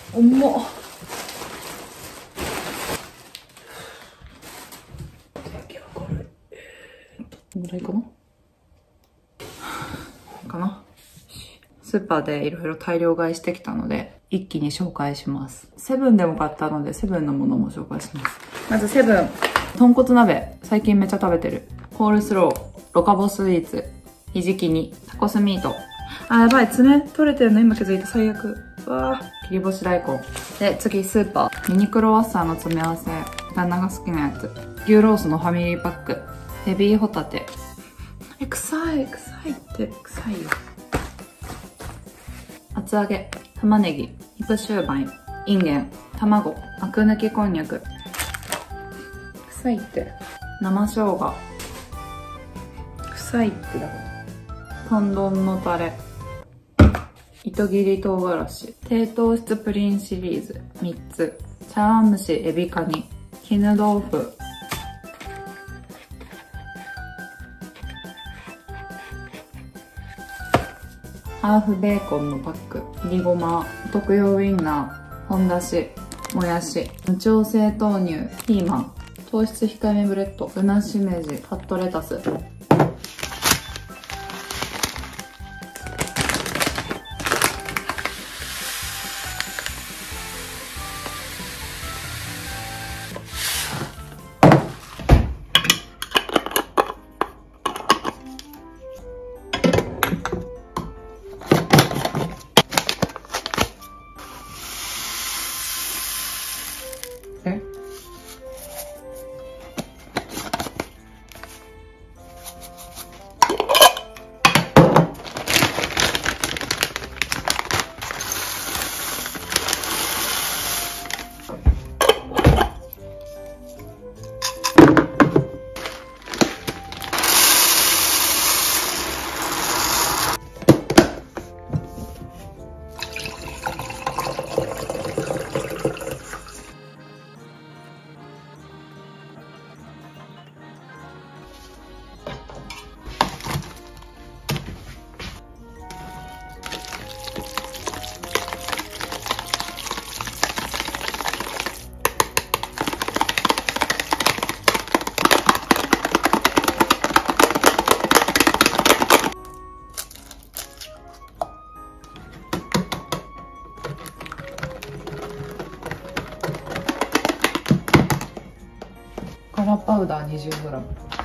重っ。どんぐらいかなかな。スーパーでいろいろ大量買いしてきたので、一気に紹介します。セブンでも買ったので、セブンのものも紹介します。まずセブン。豚骨鍋。最近めっちゃ食べてる。コールスロー。ロカボスイーツ。ひじき煮。タコスミート。あ、やばい。爪取れてるの今気づいた。最悪。うわぁ。切り干し大根。で、次、スーパー。ミニクロワッサンの詰め合わせ。旦那が好きなやつ。牛ロースのファミリーパック。ベビーホタテ。臭いって、臭いよ。厚揚げ。玉ねぎ。肉シューマイ。インゲン。卵。アク抜きこんにゃく。臭いって。生生姜。臭いってだから。トンドンのタレ。糸切り唐辛子。低糖質プリンシリーズ3つ。茶碗蒸しエビカニ。絹豆腐。ハーフベーコンのパック。切りごま。お徳用ウインナー。本だし。もやし。無調整豆乳。ピーマン。糖質控えめブレッド。ぶなしめじ。カットレタス。カラーパウダー 20g。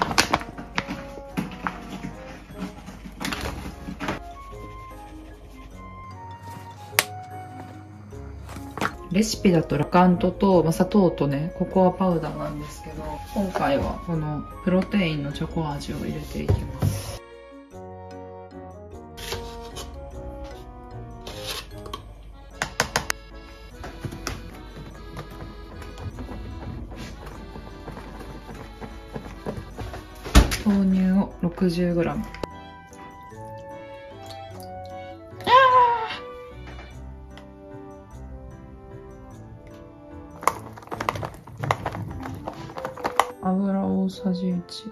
レシピだとラカントと砂糖とね、ココアパウダーなんですけど、今回はこのプロテインのチョコ味を入れていきます。豆乳を 60g。油大さじ1。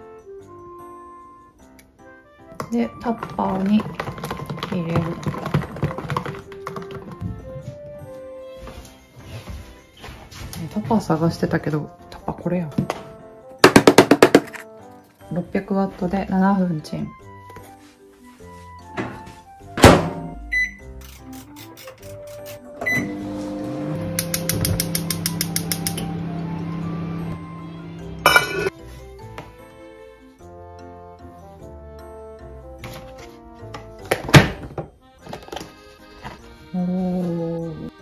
で、タッパーに入れる。タッパー探してたけど、タッパーこれや。600ワットで7分チン。おー。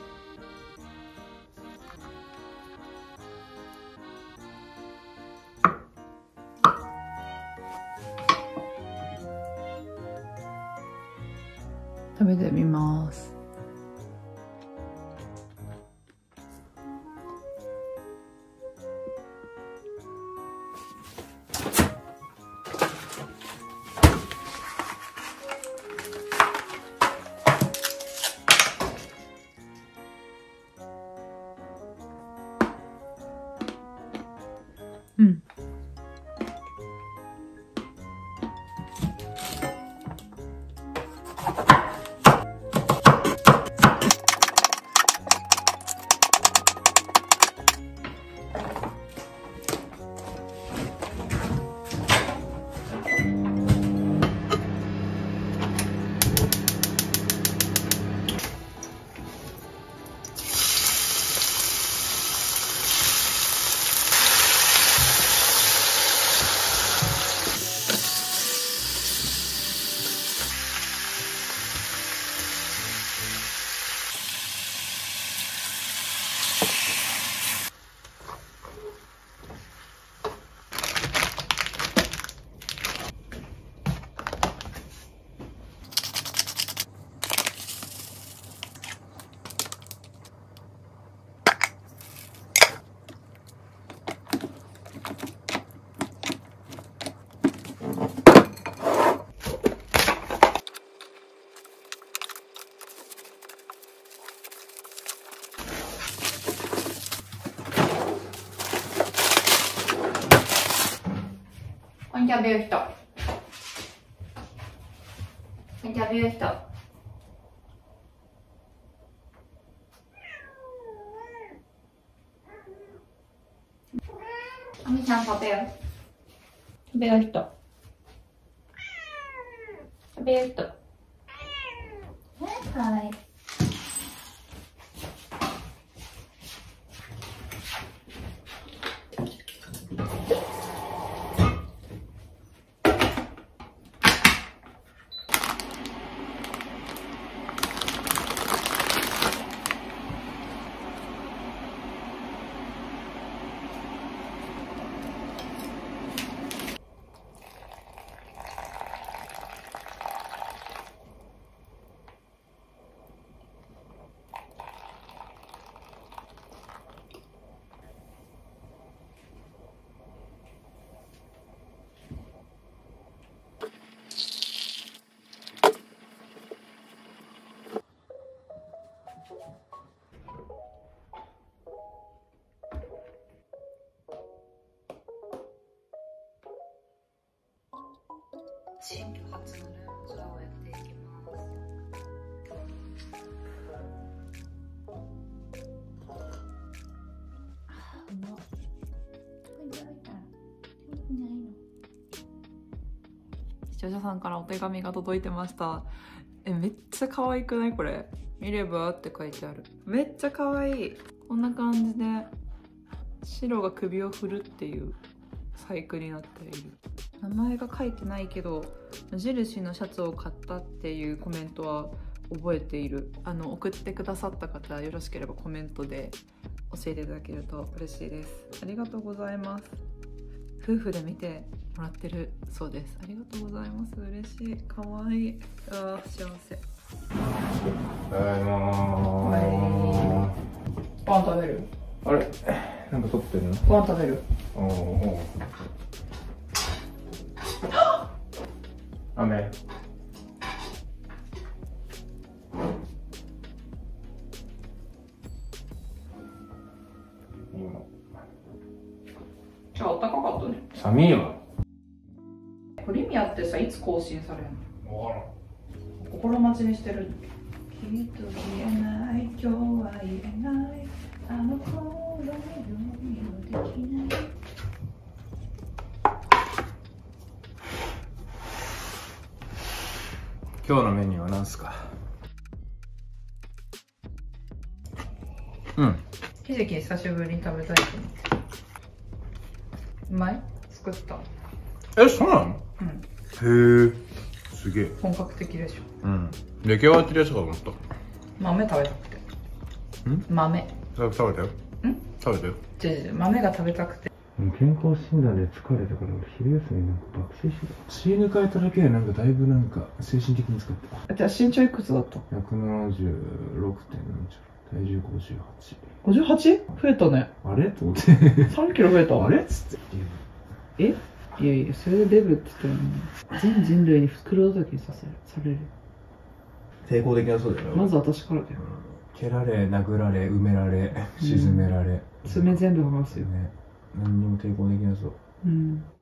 食べてみます。うん。 キャビュー人。インタビュー人。あみちゃん食べよ。食べよ人。食べよ人。はい。新居初のルームツアーをやっていきます。視聴者さんからお手紙が届いてました。めっちゃ可愛くないこれ。見ればって書いてある。めっちゃ可愛い。こんな感じで白が首を振るっていう細工になっている。名前が書いてないけど無印のシャツを買ったっていうコメントは覚えている。送ってくださった方よろしければコメントで教えていただけると嬉しいです。ありがとうございます。夫婦で見てもらってるそうです。ありがとうございます。嬉しい。かわいい。あー幸せ。 ただいまー。ご飯食べる？ あれなんか撮ってるの？ ご飯食べる？ おお。雨。 じゃあ、あったかかったね。 寒いわ。 プレミアってさ、いつ更新されるの？ わからん。 心待ちにしてる。きっと言えない、今日は言えない、あの頃のようにはできない。 今日のメニューは何すか？うん。 ひじき久しぶりに食べたいと思って。うまい？作った。 そうなの？ うん。 へえ。すげえ。 本格的でしょ。 うん。出来上がってるやつかと思った。 豆食べたくて。 ん？ 豆。 食べたよ。ん？食べたよ。 豆が食べたくて。 健康診断で疲れたから俺昼休みなんか爆睡してた。血抜かれただけでなんかだいぶなんか精神的に疲れた。 じゃあ身長いくつだった？ 176. 体重58。 58？増えたね。 あれと思って 3キロ増えた。 あれっつって。 え？いやいや、それでデブって言ったらね、全人類に袋叩きにされる。 抵抗できなそうだよ。 まず私からだよ。 蹴られ、殴られ、埋められ、沈められ。 爪全部剥がすよ。 ね。何にも抵抗できなそう。 うん。